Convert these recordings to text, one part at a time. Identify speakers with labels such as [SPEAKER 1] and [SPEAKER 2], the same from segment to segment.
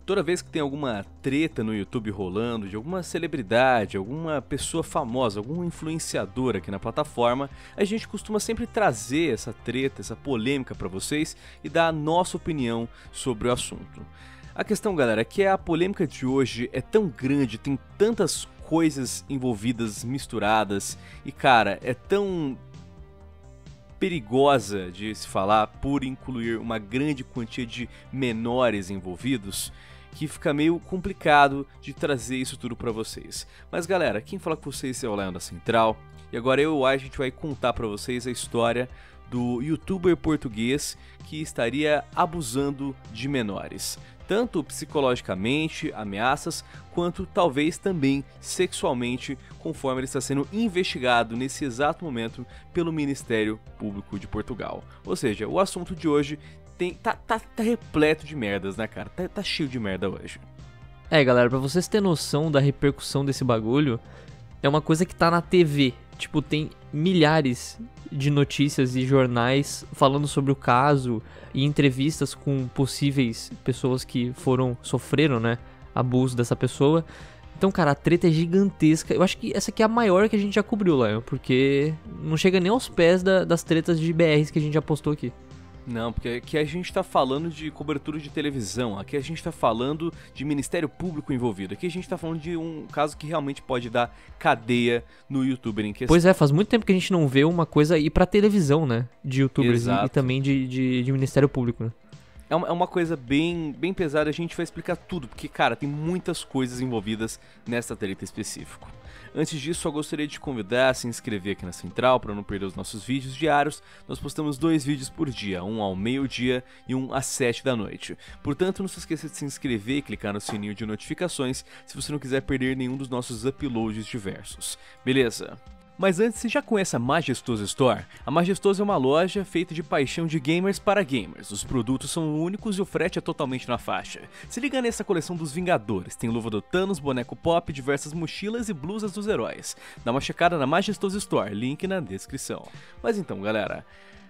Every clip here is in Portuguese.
[SPEAKER 1] Toda vez que tem alguma treta no YouTube rolando, de alguma celebridade, alguma pessoa famosa, algum influenciador aqui na plataforma, a gente costuma sempre trazer essa treta, essa polêmica pra vocês e dar a nossa opinião sobre o assunto. A questão, galera, é que a polêmica de hoje é tão grande, tem tantas coisas envolvidas, misturadas, e cara, é tão perigosa de se falar por incluir uma grande quantia de menores envolvidos, que fica meio complicado de trazer isso tudo pra vocês. Mas galera, quem fala com vocês é o Lion da Central, e agora eu e o a gente vai contar pra vocês a história do youtuber português que estaria abusando de menores, tanto psicologicamente, ameaças, quanto talvez também sexualmente, conforme ele está sendo investigado nesse exato momento pelo Ministério Público de Portugal. Ou seja, o assunto de hoje tá repleto de merdas, né, cara? Tá cheio de merda hoje.
[SPEAKER 2] Galera, pra vocês terem noção da repercussão desse bagulho, é uma coisa que tá na TV. Tipo, tem milhares de notícias e jornais falando sobre o caso e entrevistas com possíveis pessoas que sofreram, né, abuso dessa pessoa. Então, cara, a treta é gigantesca. Eu acho que essa aqui é a maior que a gente já cobriu, Lion, porque não chega nem aos pés das tretas de BRs que a gente já postou aqui.
[SPEAKER 1] Não, porque aqui a gente tá falando de cobertura de televisão, aqui a gente tá falando de Ministério Público envolvido, aqui a gente tá falando de um caso que realmente pode dar cadeia no youtuber em questão.
[SPEAKER 2] Pois é, faz muito tempo que a gente não vê uma coisa ir pra televisão, né, de youtubers e também de Ministério Público, né.
[SPEAKER 1] É uma coisa bem pesada, a gente vai explicar tudo, porque, cara, tem muitas coisas envolvidas nessa treta específica. Antes disso, só gostaria de te convidar a se inscrever aqui na Central para não perder os nossos vídeos diários. Nós postamos 2 vídeos por dia, um ao meio-dia e um às 7 da noite. Portanto, não se esqueça de se inscrever e clicar no sininho de notificações se você não quiser perder nenhum dos nossos uploads diversos. Beleza? Mas antes, você já conhece a Majestoso Store? A Majestoso é uma loja feita de paixão de gamers para gamers. Os produtos são únicos e o frete é totalmente na faixa. Se liga nessa coleção dos Vingadores. Tem luva do Thanos, boneco pop, diversas mochilas e blusas dos heróis. Dá uma checada na Majestoso Store, link na descrição. Mas então, galera,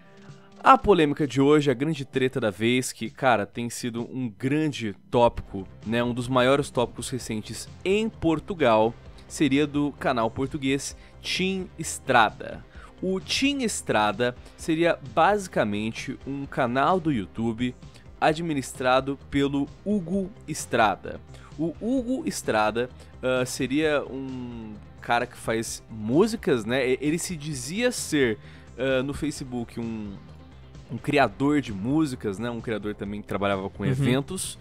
[SPEAKER 1] a polêmica de hoje, a grande treta da vez, que, cara, tem sido um grande tópico, né, um dos maiores tópicos recentes em Portugal, seria do canal português Team Estrada. O Team Estrada seria basicamente um canal do YouTube administrado pelo Hugo Estrada. O Hugo Estrada seria um cara que faz músicas, né? Ele se dizia ser no Facebook um criador de músicas, né? Um criador também que trabalhava com eventos.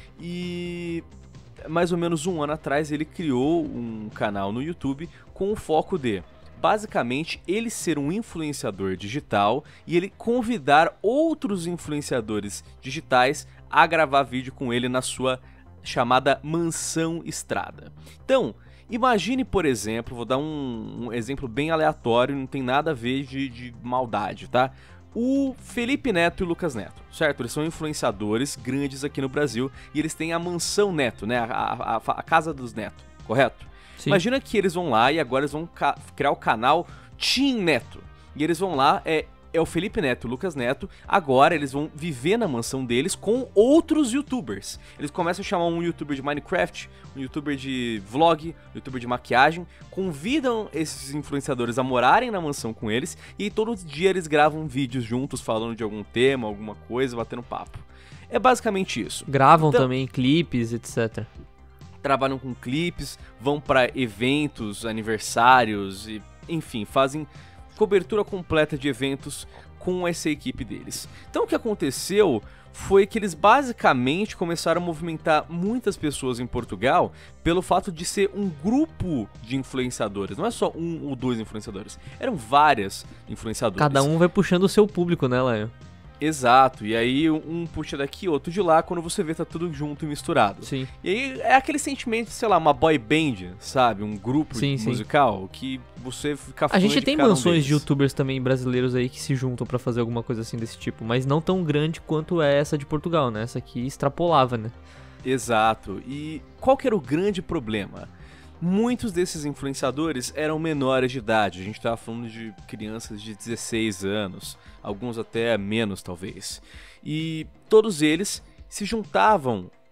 [SPEAKER 1] E mais ou menos um ano atrás ele criou um canal no YouTube com o foco de, basicamente, ele ser um influenciador digital e ele convidar outros influenciadores digitais a gravar vídeo com ele na sua chamada Mansão Estrada. Então, imagine, por exemplo, vou dar um exemplo bem aleatório, não tem nada a ver de maldade, tá? O Felipe Neto e o Lucas Neto, certo? Eles são influenciadores grandes aqui no Brasil e eles têm a Mansão Neto, né? A casa dos Neto, correto? Sim. Imagina que eles vão lá e agora eles vão criar o canal Team Neto. E eles vão lá, é o Felipe Neto e o Lucas Neto, agora eles vão viver na mansão deles com outros youtubers. Eles começam a chamar um youtuber de Minecraft, um youtuber de vlog, um youtuber de maquiagem, convidam esses influenciadores a morarem na mansão com eles e todo dia eles gravam vídeos juntos falando de algum tema, alguma coisa, batendo papo. É basicamente isso.
[SPEAKER 2] Gravam então também clipes, etc.
[SPEAKER 1] Trabalham com clipes, vão pra eventos, aniversários e, enfim, fazem cobertura completa de eventos com essa equipe deles. Então o que aconteceu foi que eles basicamente começaram a movimentar muitas pessoas em Portugal pelo fato de ser um grupo de influenciadores. Não é só um ou dois influenciadores, eram vários influenciadores.
[SPEAKER 2] Cada um vai puxando o seu público, né, Lion?
[SPEAKER 1] Exato, e aí um puxa daqui, outro de lá, quando você vê tá tudo junto e misturado.
[SPEAKER 2] Sim.
[SPEAKER 1] E aí é aquele sentimento, sei lá, uma boy band, sabe? Um grupo musical que você fica fã.
[SPEAKER 2] A gente tem mansões
[SPEAKER 1] deles.
[SPEAKER 2] de youtubers também brasileiros aí que se juntam pra fazer alguma coisa assim desse tipo, mas não tão grande quanto é essa de Portugal, né? Essa aqui extrapolava, né?
[SPEAKER 1] Exato, e qual que era o grande problema? Muitos desses influenciadores eram menores de idade, a gente estava falando de crianças de 16 anos, alguns até menos talvez. E todos eles se juntavam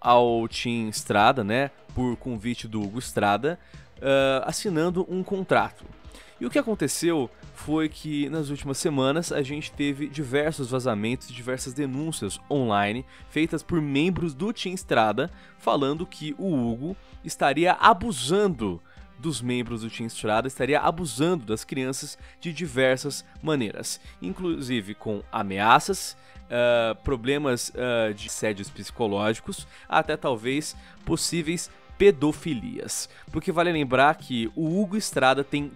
[SPEAKER 1] ao Team Estrada, né, por convite do Hugo Estrada, assinando um contrato. E o que aconteceu foi que nas últimas semanas a gente teve diversos vazamentos, diversas denúncias online feitas por membros do Team Estrada falando que o Hugo estaria abusando dos membros do Team Estrada, estaria abusando das crianças de diversas maneiras, inclusive com ameaças, problemas de assédios psicológicos, até talvez possíveis pedofilias. Porque vale lembrar que o Hugo Estrada tem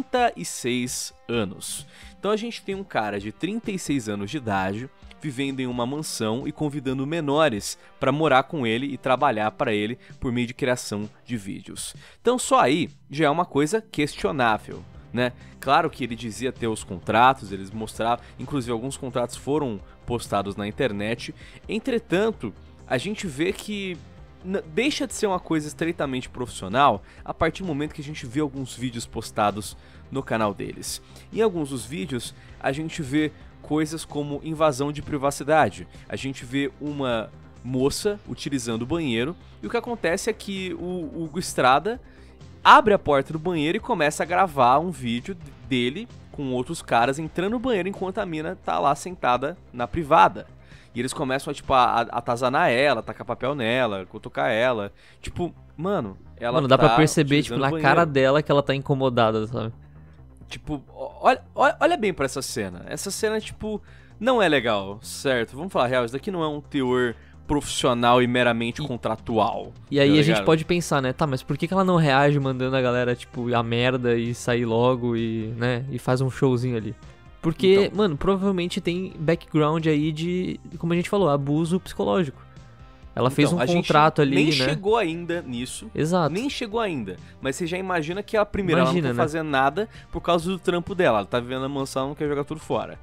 [SPEAKER 1] 36 anos. Então a gente tem um cara de 36 anos de idade vivendo em uma mansão e convidando menores para morar com ele e trabalhar para ele por meio de criação de vídeos. Então só aí já é uma coisa questionável, né? Claro que ele dizia ter os contratos, eles mostravam, inclusive alguns contratos foram postados na internet. Entretanto, a gente vê que deixa de ser uma coisa estritamente profissional a partir do momento que a gente vê alguns vídeos postados no canal deles. Em alguns dos vídeos a gente vê coisas como invasão de privacidade, a gente vê uma moça utilizando o banheiro e o que acontece é que o Hugo Estrada abre a porta do banheiro e começa a gravar um vídeo dele com outros caras entrando no banheiro enquanto a mina tá lá sentada na privada. E eles começam a atazanar ela, tacar papel nela, cutucar ela. Tipo, mano, ela
[SPEAKER 2] dá pra perceber, tipo, na cara dela que ela tá incomodada, sabe?
[SPEAKER 1] Tipo, olha bem pra essa cena. Essa cena, tipo, não é legal, certo? Vamos falar real, isso daqui não é um teor profissional e meramente contratual.
[SPEAKER 2] E aí a gente pode pensar, né? Tá, mas por que ela não reage mandando a galera, tipo, a merda e sair logo e, né? E faz um showzinho ali? Porque, então, mano, provavelmente tem background aí de, como a gente falou, abuso psicológico. Ela fez um contrato ali,
[SPEAKER 1] nem
[SPEAKER 2] né?
[SPEAKER 1] chegou ainda nisso.
[SPEAKER 2] Exato.
[SPEAKER 1] Nem chegou ainda. Mas você já imagina que a primeira ela não tá fazendo nada por causa do trampo dela. Ela tá vivendo a mansão, não quer jogar tudo fora.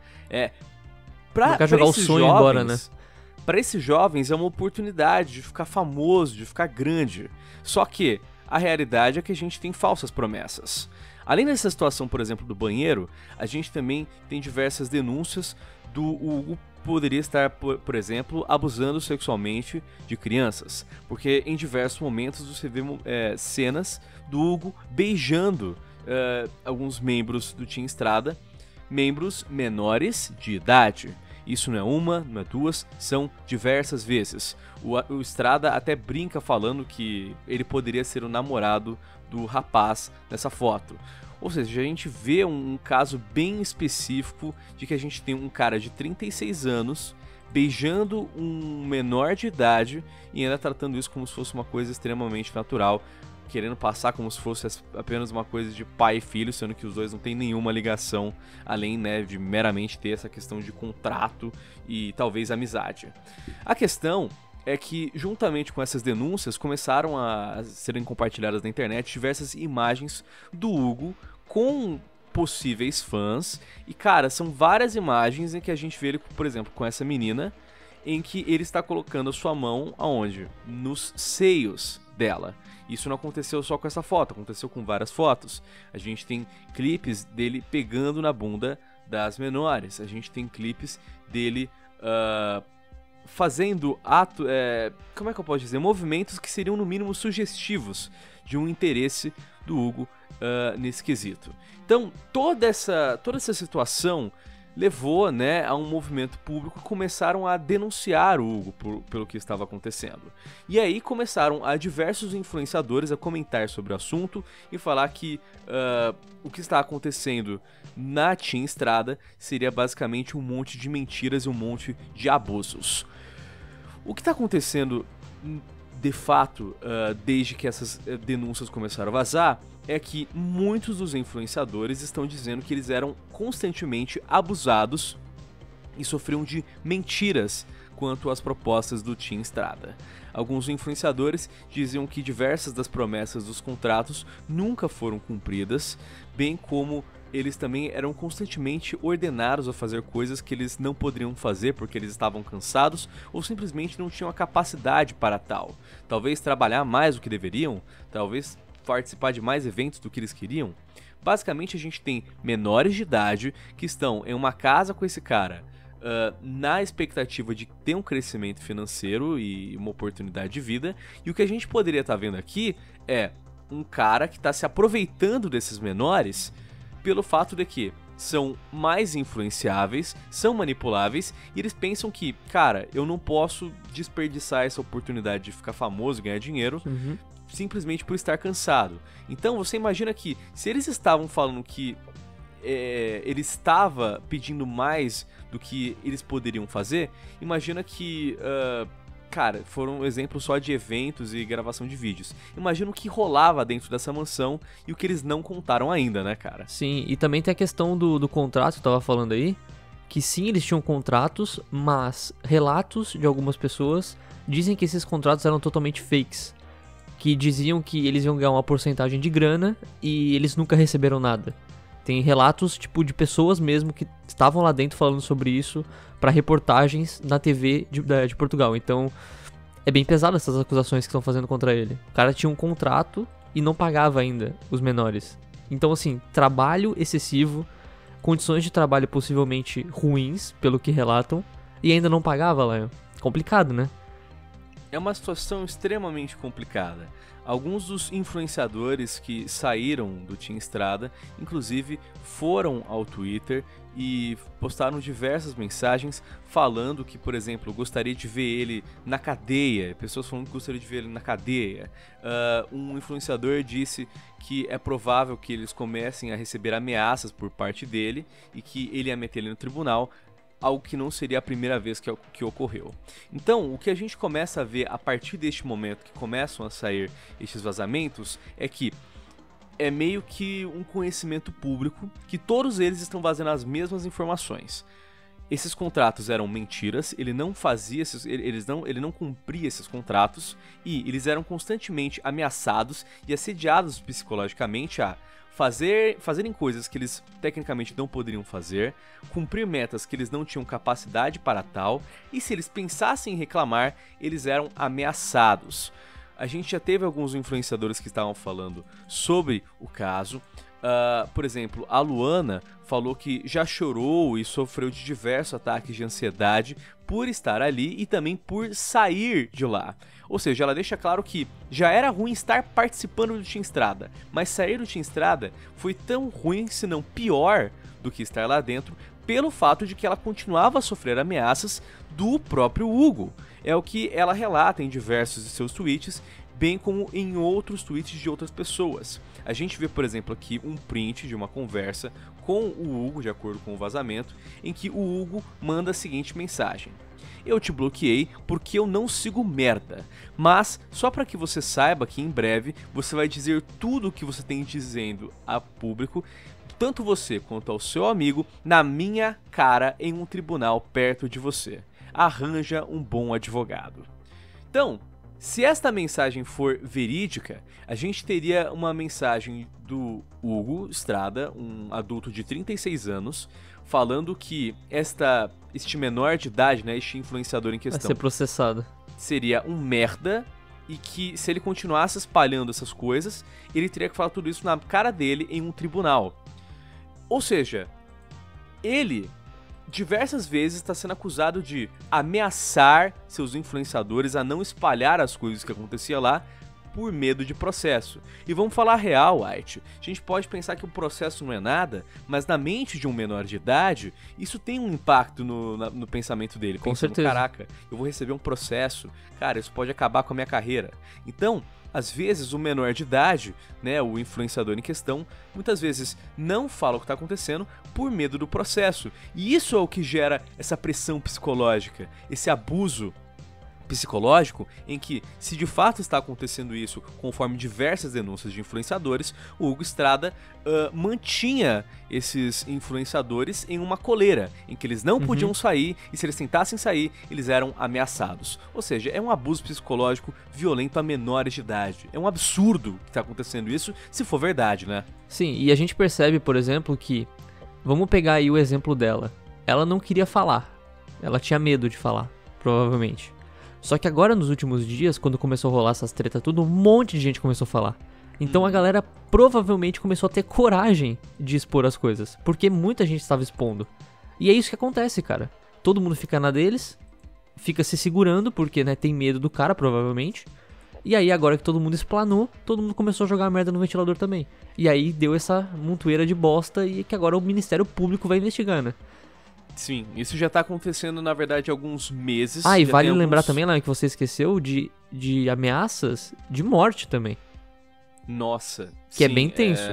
[SPEAKER 2] Não quer jogar o sonho embora, né?
[SPEAKER 1] Pra esses jovens é uma oportunidade de ficar famoso, de ficar grande. Só que a realidade é que a gente tem falsas promessas. Além dessa situação, por exemplo, do banheiro, a gente também tem diversas denúncias do Hugo poderia estar, por exemplo, abusando sexualmente de crianças. Porque em diversos momentos você vê cenas do Hugo beijando alguns membros do Team Estrada, membros menores de idade. Isso não é uma, não é duas, são diversas vezes. O Estrada até brinca falando que ele poderia ser o namorado do rapaz nessa foto. Ou seja, a gente vê um caso bem específico de que a gente tem um cara de 36 anos beijando um menor de idade e ainda tratando isso como se fosse uma coisa extremamente natural, querendo passar como se fosse apenas uma coisa de pai e filho, sendo que os dois não têm nenhuma ligação, além, né, de meramente ter essa questão de contrato e talvez amizade. A questão é que, juntamente com essas denúncias, começaram a serem compartilhadas na internet diversas imagens do Hugo com possíveis fãs. E, cara, são várias imagens em que a gente vê ele, por exemplo, com essa menina, em que ele está colocando a sua mão aonde? Nos seios dela. Isso não aconteceu só com essa foto, aconteceu com várias fotos. A gente tem clipes dele pegando na bunda das menores. A gente tem clipes dele fazendo como é que eu posso dizer? Movimentos que seriam no mínimo sugestivos de um interesse do Hugo nesse quesito. Então, toda essa situação levou, né, a um movimento público e começaram a denunciar o Hugo pelo que estava acontecendo. E aí começaram diversos influenciadores a comentar sobre o assunto e falar que o que está acontecendo na Team Estrada seria basicamente um monte de mentiras e um monte de abusos. O que está acontecendo de fato desde que essas denúncias começaram a vazar é que muitos dos influenciadores estão dizendo que eles eram constantemente abusados e sofriam de mentiras quanto às propostas do Team Estrada. Alguns influenciadores diziam que diversas das promessas dos contratos nunca foram cumpridas, bem como eles também eram constantemente ordenados a fazer coisas que eles não poderiam fazer porque eles estavam cansados ou simplesmente não tinham a capacidade para tal. Talvez trabalhar mais do que deveriam, talvez participar de mais eventos do que eles queriam. Basicamente a gente tem menores de idade que estão em uma casa com esse cara na expectativa de ter um crescimento financeiro e uma oportunidade de vida. E o que a gente poderia estar vendo aqui é um cara que está se aproveitando desses menores pelo fato de que são mais influenciáveis, são manipuláveis, e eles pensam que, cara, eu não posso desperdiçar essa oportunidade de ficar famoso e ganhar dinheiro simplesmente por estar cansado. Então você imagina que se eles estavam falando que ele estava pedindo mais do que eles poderiam fazer, imagina que, cara, foram exemplos só de eventos e gravação de vídeos. Imagina o que rolava dentro dessa mansão e o que eles não contaram ainda, né, cara?
[SPEAKER 2] Sim, e também tem a questão do contrato que eu tava falando aí, que sim, eles tinham contratos, mas relatos de algumas pessoas dizem que esses contratos eram totalmente fakes, que diziam que eles iam ganhar uma porcentagem de grana e eles nunca receberam nada. Tem relatos, tipo, de pessoas mesmo que estavam lá dentro falando sobre isso para reportagens na TV de Portugal. Então, é bem pesado essas acusações que estão fazendo contra ele. O cara tinha um contrato e não pagava ainda os menores. Então, assim, trabalho excessivo, condições de trabalho possivelmente ruins, pelo que relatam, e ainda não pagava, Lion. Complicado, né?
[SPEAKER 1] É uma situação extremamente complicada. Alguns dos influenciadores que saíram do Team Estrada, inclusive, foram ao Twitter e postaram diversas mensagens falando que, por exemplo, gostaria de ver ele na cadeia. Pessoas falando que gostaria de ver ele na cadeia. Um influenciador disse que é provável que eles comecem a receber ameaças por parte dele e que ele ia meter ele no tribunal, algo que não seria a primeira vez que ocorreu. Então, o que a gente começa a ver a partir deste momento que começam a sair estes vazamentos é que é meio que um conhecimento público que todos eles estão vazando as mesmas informações. Esses contratos eram mentiras, ele não cumpria esses contratos e eles eram constantemente ameaçados e assediados psicologicamente a fazerem coisas que eles tecnicamente não poderiam fazer, cumprir metas que eles não tinham capacidade para tal, e se eles pensassem em reclamar, eles eram ameaçados. A gente já teve alguns influenciadores que estavam falando sobre o caso. Por exemplo, a Luana falou que já chorou e sofreu de diversos ataques de ansiedade por estar ali e também por sair de lá. Ou seja, ela deixa claro que já era ruim estar participando do Team Estrada, mas sair do Team Estrada foi tão ruim, se não pior, do que estar lá dentro, pelo fato de que ela continuava a sofrer ameaças do próprio Hugo. É o que ela relata em diversos de seus tweets, bem como em outros tweets de outras pessoas. A gente vê, por exemplo, aqui um print de uma conversa com o Hugo, de acordo com o vazamento, em que o Hugo manda a seguinte mensagem: eu te bloqueei porque eu não sigo merda, mas só para que você saiba que em breve você vai dizer tudo o que você tem dizendo a público, tanto você quanto ao seu amigo, na minha cara em um tribunal perto de você. Arranja um bom advogado. Então, se esta mensagem for verídica, a gente teria uma mensagem do Hugo Estrada, um adulto de 36 anos, falando que este menor de idade, né, este influenciador em questão,
[SPEAKER 2] vai ser processado,
[SPEAKER 1] seria um merda e que se ele continuasse espalhando essas coisas, ele teria que falar tudo isso na cara dele em um tribunal. Ou seja, ele diversas vezes está sendo acusado de ameaçar seus influenciadores a não espalhar as coisas que acontecia lá por medo de processo. E vamos falar real, White. A gente pode pensar que o processo não é nada, mas na mente de um menor de idade, isso tem um impacto no pensamento dele.
[SPEAKER 2] Com
[SPEAKER 1] pensando,
[SPEAKER 2] certeza.
[SPEAKER 1] Caraca, eu vou receber um processo, cara, isso pode acabar com a minha carreira. Então, às vezes o menor de idade, né, o influenciador em questão, muitas vezes não fala o que está acontecendo por medo do processo. E isso é o que gera essa pressão psicológica, esse abuso psicológico, em que, se de fato está acontecendo isso, conforme diversas denúncias de influenciadores, o Hugo Estrada mantinha esses influenciadores em uma coleira, em que eles não podiam sair, e se eles tentassem sair, eles eram ameaçados. Ou seja, é um abuso psicológico violento a menores de idade. É um absurdo que está acontecendo isso, se for verdade, né?
[SPEAKER 2] Sim, e a gente percebe, por exemplo, que, vamos pegar aí o exemplo dela, ela não queria falar, ela tinha medo de falar, provavelmente. Só que agora, nos últimos dias, quando começou a rolar essas tretas tudo, um monte de gente começou a falar. Então a galera provavelmente começou a ter coragem de expor as coisas, porque muita gente estava expondo. E é isso que acontece, cara. todo mundo fica na deles, fica se segurando, porque, né, tem medo do cara, provavelmente. E aí, agora que todo mundo explanou, todo mundo começou a jogar merda no ventilador também. E aí deu essa montoeira de bosta e que agora o Ministério Público vai investigar, né?
[SPEAKER 1] Sim, isso já tá acontecendo, na verdade, há alguns meses.
[SPEAKER 2] Ah, e
[SPEAKER 1] já
[SPEAKER 2] vale
[SPEAKER 1] tem
[SPEAKER 2] lembrar
[SPEAKER 1] alguns...
[SPEAKER 2] também, lá que você esqueceu, de ameaças de morte também.
[SPEAKER 1] Nossa.
[SPEAKER 2] Que é
[SPEAKER 1] sim,
[SPEAKER 2] bem tenso.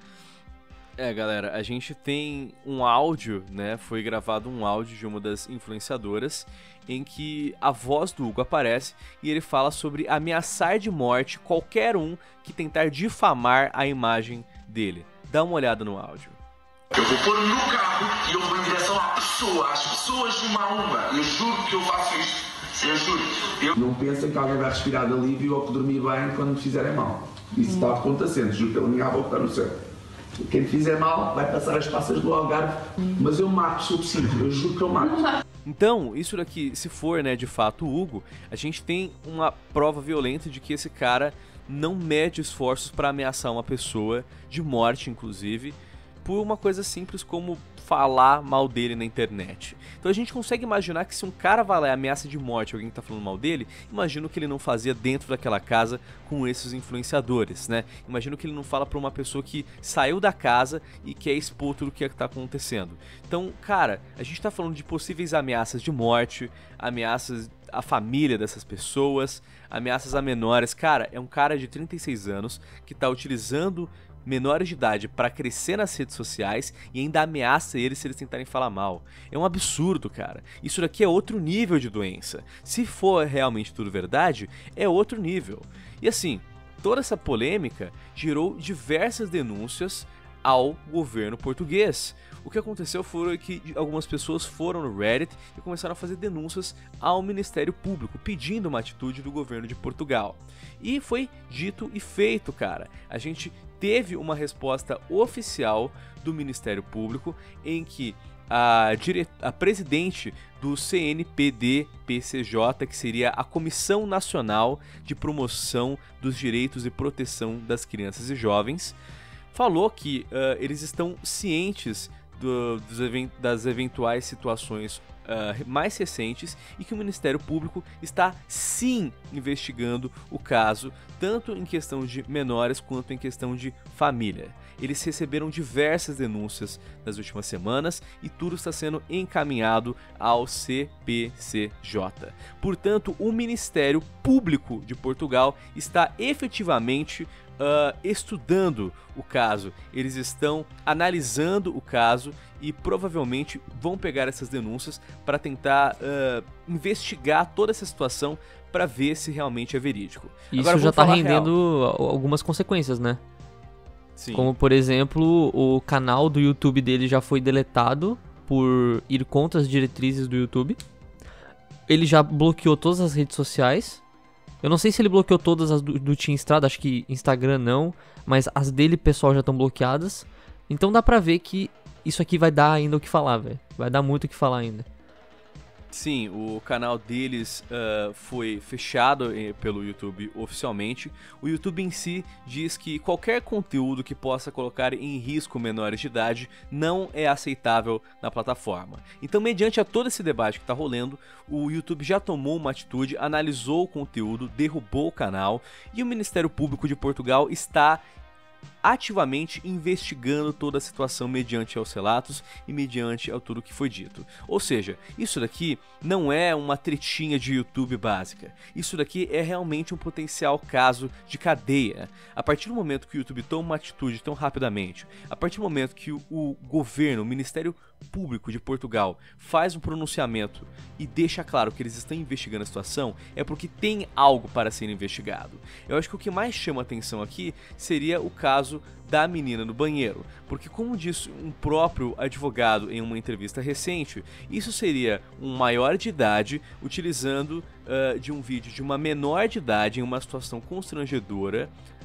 [SPEAKER 1] Galera, a gente tem um áudio, né? Foi gravado um áudio de uma das influenciadoras em que a voz do Hugo aparece e ele fala sobre ameaçar de morte qualquer um que tentar difamar a imagem dele. Dá uma olhada no áudio.
[SPEAKER 3] Eu vou pôr no carro e eu vou em direção às pessoas uma a uma. Eu juro que eu faço isto. Eu juro.
[SPEAKER 4] Não pensem que alguém vai respirar de alívio ou que dormir bem quando me fizerem mal. Isso está acontecendo, juro pela minha avó que está no céu. Quem me fizer mal vai passar as passas do Algarve, mas eu mato se eu preciso, eu juro que eu mato.
[SPEAKER 1] Então, isso daqui, se for, né, de fato o Hugo, a gente tem uma prova violenta de que esse cara não mede esforços para ameaçar uma pessoa, de morte inclusive, por uma coisa simples como falar mal dele na internet. Então a gente consegue imaginar que se um cara vai lá e ameaça de morte alguém que tá falando mal dele, imagino que ele não fazia dentro daquela casa com esses influenciadores, né? Imagino que ele não fala pra uma pessoa que saiu da casa e quer expor tudo o que tá acontecendo. Então, cara, a gente tá falando de possíveis ameaças de morte, ameaças à família dessas pessoas, ameaças a menores. Cara, é um cara de 36 anos que tá utilizando menores de idade para crescer nas redes sociais e ainda ameaça eles se eles tentarem falar mal. É um absurdo, cara. Isso daqui é outro nível de doença. Se for realmente tudo verdade, é outro nível. E assim, toda essa polêmica gerou diversas denúncias ao governo português. O que aconteceu foi que algumas pessoas foram no Reddit e começaram a fazer denúncias ao Ministério Público, pedindo uma atitude do governo de Portugal. E foi dito e feito, cara. A gente teve uma resposta oficial do Ministério Público em que a presidente do CNPD-PCJ, que seria a Comissão Nacional de Promoção dos Direitos e Proteção das Crianças e Jovens, falou que eles estão cientes das eventuais situações mais recentes e que o Ministério Público está sim investigando o caso, tanto em questão de menores quanto em questão de família. Eles receberam diversas denúncias nas últimas semanas e tudo está sendo encaminhado ao CPCJ. Portanto, o Ministério Público de Portugal está efetivamente estudando o caso. Eles estão analisando o caso e provavelmente vão pegar essas denúncias para tentar investigar toda essa situação para ver se realmente é verídico.
[SPEAKER 2] Isso
[SPEAKER 1] agora,
[SPEAKER 2] já está rendendo
[SPEAKER 1] real.
[SPEAKER 2] algumas consequências, né?
[SPEAKER 1] Sim.
[SPEAKER 2] Como, por exemplo, o canal do YouTube dele já foi deletado por ir contra as diretrizes do YouTube. Ele já bloqueou todas as redes sociais. Eu não sei se ele bloqueou todas as do Team Estrada, acho que Instagram não, mas as dele, pessoal, já estão bloqueadas. Então dá pra ver que isso aqui vai dar ainda o que falar, velho. Vai dar muito o que falar ainda.
[SPEAKER 1] Sim, o canal deles foi fechado pelo YouTube oficialmente. O YouTube em si diz que qualquer conteúdo que possa colocar em risco menores de idade não é aceitável na plataforma. Então, mediante a todo esse debate que está rolando, o YouTube já tomou uma atitude, analisou o conteúdo, derrubou o canal e o Ministério Público de Portugal está ativamente investigando toda a situação mediante aos relatos e mediante a tudo que foi dito. Ou seja, isso daqui não é uma tretinha de YouTube básica. Isso daqui é realmente um potencial caso de cadeia. A partir do momento que o YouTube toma uma atitude tão rapidamente, a partir do momento que o governo, o Ministério Público de Portugal faz um pronunciamento e deixa claro que eles estão investigando a situação, é porque tem algo para ser investigado. Eu acho que o que mais chama atenção aqui seria o caso da menina no banheiro, porque como disse um próprio advogado em uma entrevista recente, isso seria um maior de idade utilizando de um vídeo de uma menor de idade em uma situação constrangedora,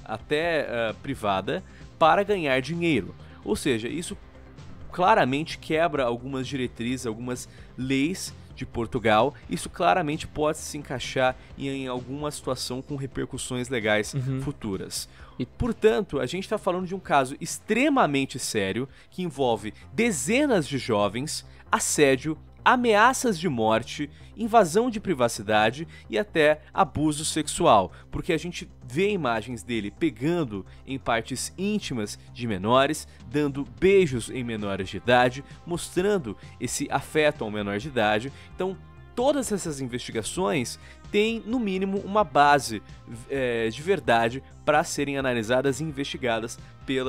[SPEAKER 1] até privada, para ganhar dinheiro. Ou seja, isso claramente quebra algumas diretrizes, algumas leis de Portugal. Isso claramente pode se encaixar em alguma situação com repercussões legais futuras. E, portanto, a gente está falando de um caso extremamente sério que envolve dezenas de jovens, assédio ameaças de morte, invasão de privacidade e até abuso sexual, porque a gente vê imagens dele pegando em partes íntimas de menores, dando beijos em menores de idade, mostrando esse afeto ao menor de idade. Então, todas essas investigações têm, no mínimo, uma base de verdade para serem analisadas e investigadas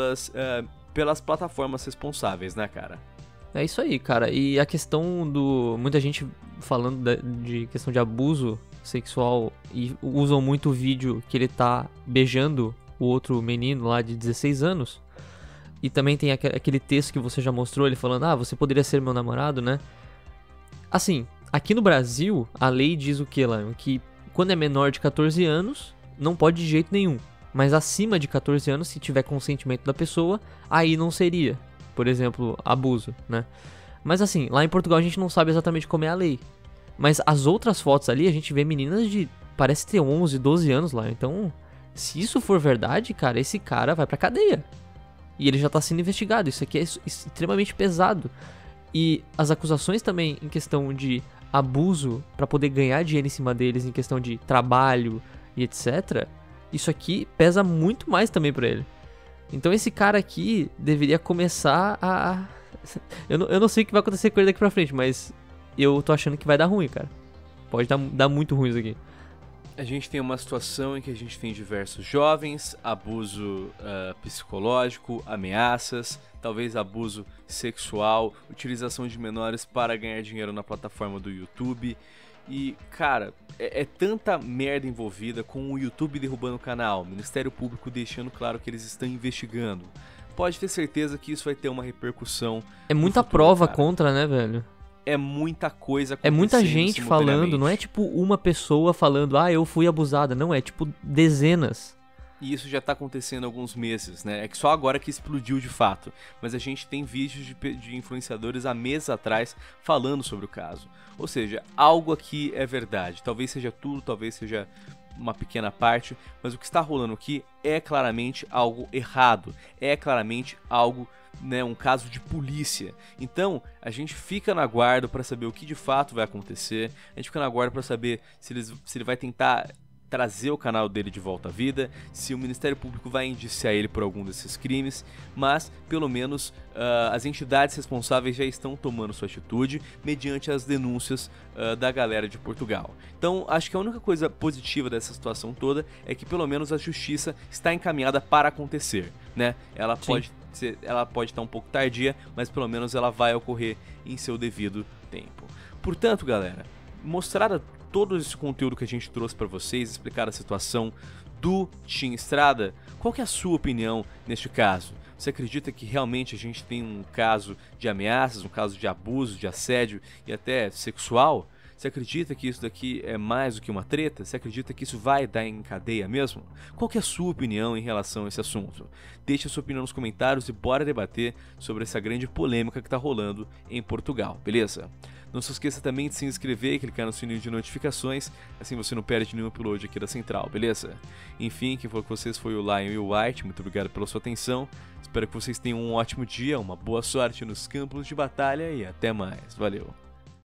[SPEAKER 1] pelas plataformas responsáveis, né, cara?
[SPEAKER 2] É isso aí, cara. E a questão do... Muita gente falando de questão de abuso sexual e usam muito o vídeo que ele tá beijando o outro menino lá de 16 anos. E também tem aquele texto que você já mostrou, ele falando, ah, você poderia ser meu namorado, né? Assim, aqui no Brasil, a lei diz o que lá? Que quando é menor de 14 anos, não pode de jeito nenhum. Mas acima de 14 anos, se tiver consentimento da pessoa, aí não seria. Por exemplo, abuso, né? Mas assim, lá em Portugal a gente não sabe exatamente como é a lei. Mas as outras fotos ali, a gente vê meninas de... parece ter 11, 12 anos lá. Então, se isso for verdade, cara, esse cara vai pra cadeia. E ele já tá sendo investigado. Isso aqui é extremamente pesado. E as acusações também em questão de abuso pra poder ganhar dinheiro em cima deles, em questão de trabalho e etc. Isso aqui pesa muito mais também pra ele. Então esse cara aqui deveria começar a... Eu não sei o que vai acontecer com ele daqui pra frente, mas eu tô achando que vai dar ruim, cara. Pode dar muito ruim isso aqui.
[SPEAKER 1] A gente tem uma situação em que a gente tem diversos jovens, abuso psicológico, ameaças, talvez abuso sexual, utilização de menores para ganhar dinheiro na plataforma do YouTube. E, cara, é tanta merda envolvida, com o YouTube derrubando o canal, o Ministério Público deixando claro que eles estão investigando. Pode ter certeza que isso vai ter uma repercussão.
[SPEAKER 2] É muita
[SPEAKER 1] futuro,
[SPEAKER 2] prova
[SPEAKER 1] cara.
[SPEAKER 2] contra, né, velho?
[SPEAKER 1] É muita coisa acontecendo.
[SPEAKER 2] É muita gente falando, não é tipo uma pessoa falando, ah, eu fui abusada. Não, é tipo dezenas.
[SPEAKER 1] E isso já tá acontecendo há alguns meses, né? É que só agora que explodiu de fato. Mas a gente tem vídeos de influenciadores há meses atrás falando sobre o caso. Ou seja, algo aqui é verdade. Talvez seja tudo, talvez seja uma pequena parte. Mas o que está rolando aqui é claramente algo errado. É claramente algo, né, um caso de polícia. Então, a gente fica na guarda para saber o que de fato vai acontecer. A gente fica na guarda para saber se ele vai tentar trazer o canal dele de volta à vida, se o Ministério Público vai indiciar ele por algum desses crimes, mas pelo menos as entidades responsáveis já estão tomando sua atitude mediante as denúncias da galera de Portugal. Então acho que a única coisa positiva dessa situação toda é que pelo menos a justiça está encaminhada para acontecer, né? Ela pode estar um pouco tardia, mas pelo menos ela vai ocorrer em seu devido tempo. Portanto, galera, mostrada todo esse conteúdo que a gente trouxe para vocês, explicar a situação do Tim Estrada, qual que é a sua opinião neste caso? Você acredita que realmente a gente tem um caso de ameaças, um caso de abuso, de assédio e até sexual? Você acredita que isso daqui é mais do que uma treta? Você acredita que isso vai dar em cadeia mesmo? Qual que é a sua opinião em relação a esse assunto? Deixe a sua opinião nos comentários e bora debater sobre essa grande polêmica que está rolando em Portugal, beleza? Não se esqueça também de se inscrever e clicar no sininho de notificações, assim você não perde nenhum upload aqui da Central, beleza? Enfim, quem falou com vocês foi o Lion e o White, muito obrigado pela sua atenção. Espero que vocês tenham um ótimo dia, uma boa sorte nos campos de batalha e até mais. Valeu!